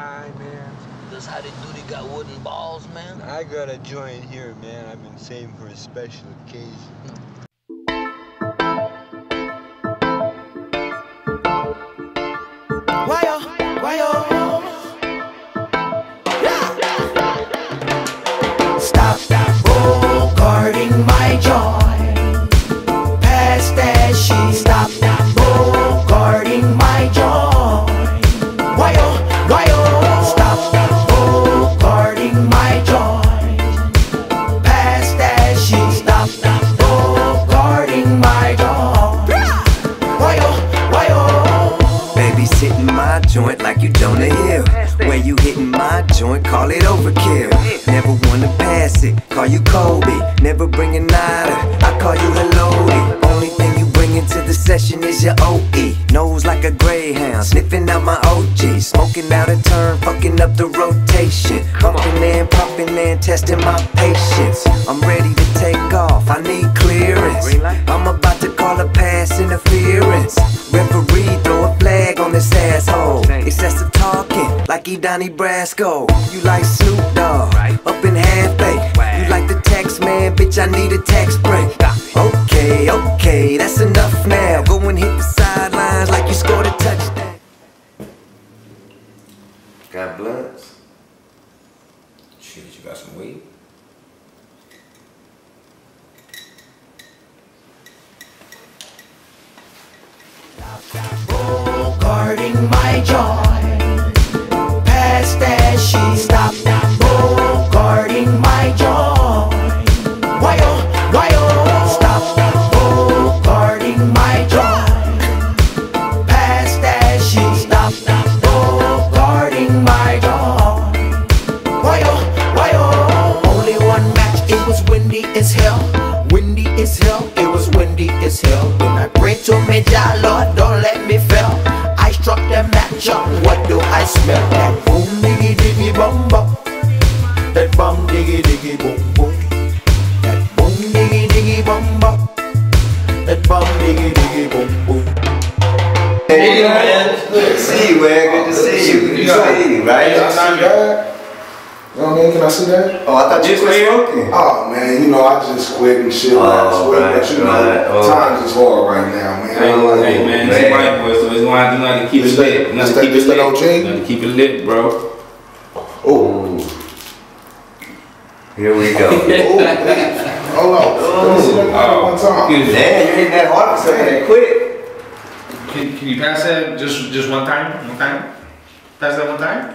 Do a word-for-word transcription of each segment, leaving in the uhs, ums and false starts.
Hi, man. This how they do, they got wooden balls, man? I got a joint here, man. I've been saving for a special occasion. Why yo, why yo? Stop, stop, oh, guarding my joy. Pass that shit. Stop, stop, oh, guarding my joy. Why yo, why yo? Stop, stop, oh, guarding my joy. Pass that shit. Stop, stop, oh, guarding my joy. Why yo, why yo? Babysitting my joint like you Jonah Hill. Where you hitting my joint, call it overkill. Never wanna pass it, call you Kobe. Never bring a nada, I call you Haloti. Only thing you bring into the session is your O E. Nose like a greyhound, sniffing out my O G. Smoking out a turn, fucking up the rotation. Pumping and pumping and testing my patience. I'm ready to take off, I need clearance. I'm about to call a pass interference. Referee throw a flag on this asshole. Excessive talking, like he Donnie Brasco. You like Snoop Dogg, up in half baked. You like the tax man, bitch, I need a tax break. Okay, okay, that's enough now. Go and hit the sidelines like you scored a touchdown. Got blunts? Shit, you got some weed? Oh, guarding my joy. Pass that shit. Stop, stop, oh, guarding my joy. Why yo, why yo? Stop, stop, oh, guarding my joy. Pass that shit. Stop, stop, oh, guarding my joy. Why yo, why yo? Only one match, it was windy as hell. Windy as hell, it was windy as hell. When I pray to me, Jah Lord, don't let me fail. I struck the match up, what do I smell? That boom diggy diggy bum bum. That bum diggy diggy boom boom. That boom diggy diggy bum bum. That bum diggy diggy boom boom. Hey man, good to see you, man. Good to see you. Good to see you, right? Can I see that? You know what I mean? Can I see that? Oh, I thought you were smoking. Oh man, you know I just quit and shit. Oh, last week, right, but you know, right. Oh. times is hard right now, man. Hey, Like, hey man, it's a white boy, so it's gonna have to do nothing to keep it This lit. that- Nothing this to keep that- this it that lit. O G? Nothing to keep it lit, bro. Oh, Here we go. oh, hold on. Let me see that Oh. one time. Excuse me. Damn, you're hitting that hard for something that quick. Can, can you pass that just just one time? One time? Pass that one time?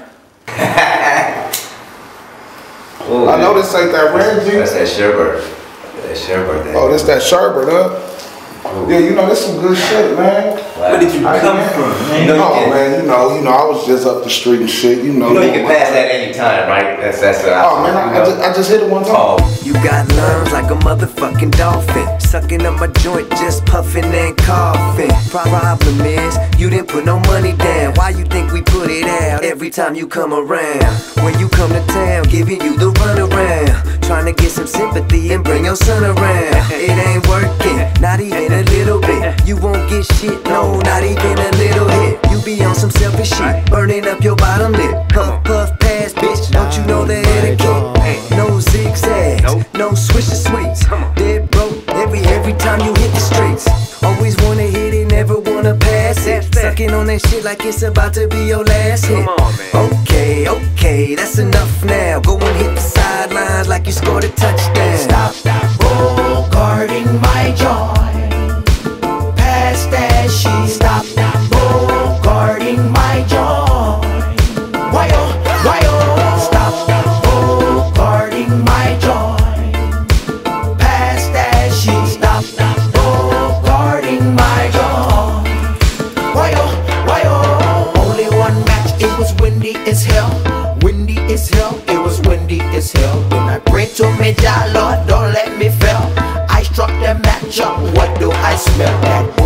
Oh, I know this ain't that red That's juice. that sherbet. That sherbet. Oh, this that sherbet, huh? Yeah, you know, this some good shit, man. Where did you I- come from, man? You know you Oh can, man, you know, you know, I was just up the street and shit, you know. you know you can pass that anytime, right? That's that's what I Oh man, I, I, just, I just hit it one time. Oh, you got nerves like a motherfucking dolphin. Sucking up my joint, just puffing and coughing. Problem is, you didn't put no money down. Why you think we put it out every time you come around? When you come to town, giving you the runaround. Trying to get some sympathy and bring your son around. It ain't working, not even a little bit. You won't get shit, no, not even a little hit. You be on some selfish shit, burning up your bottom lip. Puff, puff, pass, bitch, don't you know the etiquette? No zigzags, no swisher sweets. Dead broke every every time you hit the streets. Always wanna hit it, never wanna pass it. Sucking on that shit like it's about to be your last hit. Okay, okay, that's enough now. Go and hit the sidelines like you scored a touchdown. Stop, stop, oh, guarding my joy. Pass that shit. Stop, stop, oh, guarding my joy. Why yo, why yo? Stop, stop, oh, guarding my joy. Pass that shit. Stop, stop, oh, guarding my joy. Why yo, why yo? Only one match, it was windy as hell. Windy as hell, it was windy as hell. When I pray to me, Jah Lord, don't let me fail. I struck the match up, what do I smell? That